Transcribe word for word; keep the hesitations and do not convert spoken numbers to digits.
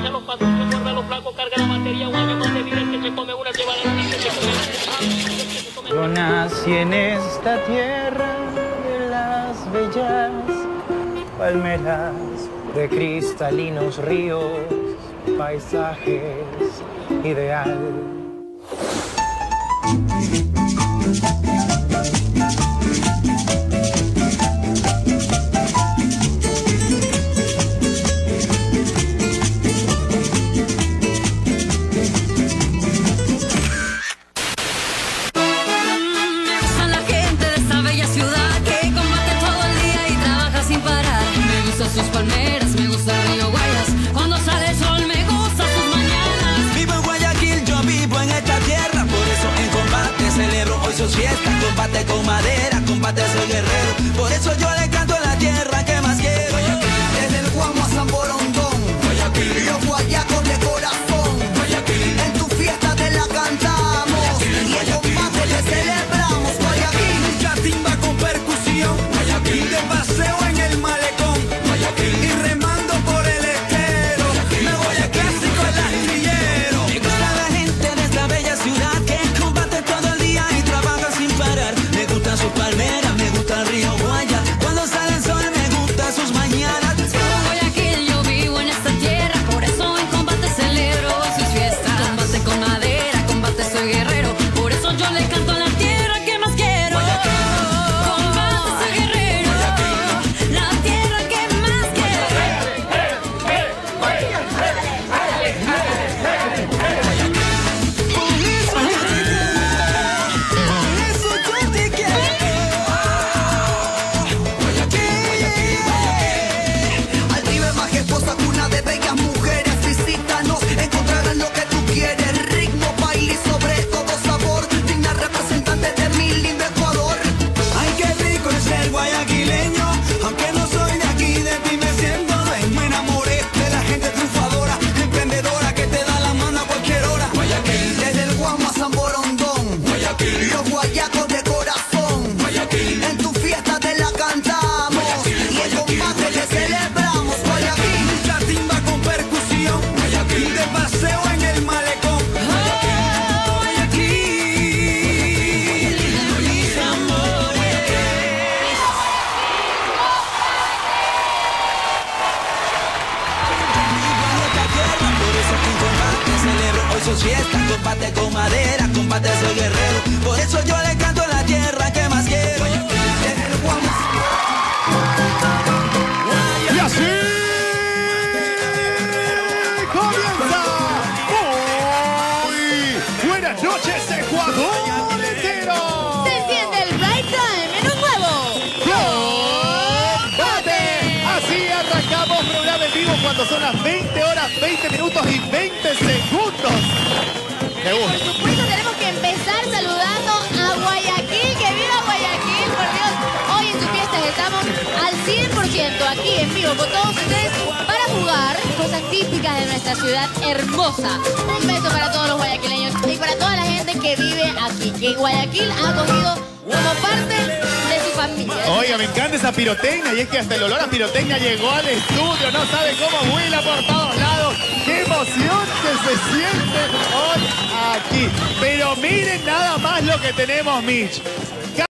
echa los pasillos, guarda los flacos, carga la batería, guaya más de vida, el que se come una lleva la luna, que se come. Yo nací en esta tierra de las bellas palmeras, de cristalinos ríos, paisajes ideal. Sus palmeras, me gusta el río Guayas. Cuando sale el sol me gusta sus mañanas. Vivo en Guayaquil, yo vivo en esta tierra. Por eso en combate celebro hoy sus fiestas. Combate con madera, combate soy guerrero. Por eso yo le canto a la tierra que más quiero. Desde el Guamo a San Borondón, Guayaquil, los guayacos de corazón. Guayaquil, en tu fiesta te la cantamos. Y en combate le celebramos. Guayaquil, mucha timba con percusión. Guayaquil, de paseo en el malecón. Y remando por el estero, me voy a clásico el astillero. Me gusta la gente de esta bella ciudad que combate todo el día y trabaja sin parar. Me gustan sus palmeras, me gusta el río Guaya. Cuando sale el sol me gustan sus mañanas. En Guayaquil yo vivo en esta tierra, por eso en combate celebro sus fiestas. Combate con madera, combate soy guerrero. Por eso yo le canto a la tierra que más quiero. Combate soy guerrero, la tierra que más quiero. Altiva majestuosa, cuna de bellas mujeres. Visítanos, encontrarás lo que tú quieres. Ritmo, baile y sobre todo sabor. Digna representante de mi lindo Ecuador. Ay, qué rico es ser guayaquileño. Aunque no soy de aquí, de ti me siento dueño. Me enamoré de la gente triunfadora, emprendedora que te da la mano a cualquier hora. Guayaquil, Desde el Guamo a San Borondón, Guayaquil, los guayacos de corazón. Guayaquil, En tu fiesta te la cantamos. Y en combate le celebramos. Guayaquil, mucha timba con percusión. Guayaquil, de paseo en el malecón. Guayaquil, mis amores. Por eso aquí en combate celebro hoy sus fiestas. Combate con madera, combate soy guerrero. Por eso yo le canto a la tierra que más quiero. desde el Guamo. Y así comienza. Muy buenas noches, Ecuador entero. Se enciende el Bright Time en un nuevo ¡Combate! Así arrancamos programa en vivo cuando son las veinte horas, veinte minutos y veinte segundos. Me Por gusta. supuesto tenemos que empezar saludando a Guayaquil. ¡Que viva Guayaquil! Por Dios, hoy en sus fiestas estamos al cien por ciento aquí en vivo con todos ustedes para jugar cosas típicas de nuestra ciudad hermosa. Un beso para todos los guayaquileños y para toda la gente que vive aquí, que Guayaquil ha acogido como parte de su familia. Oiga, me encanta esa pirotecnia y es que hasta el olor a pirotecnia llegó al estudio. No sabe cómo vuela por todos lados. ¡Qué emoción que se siente hoy aquí! Pero miren nada más lo que tenemos, Mitch.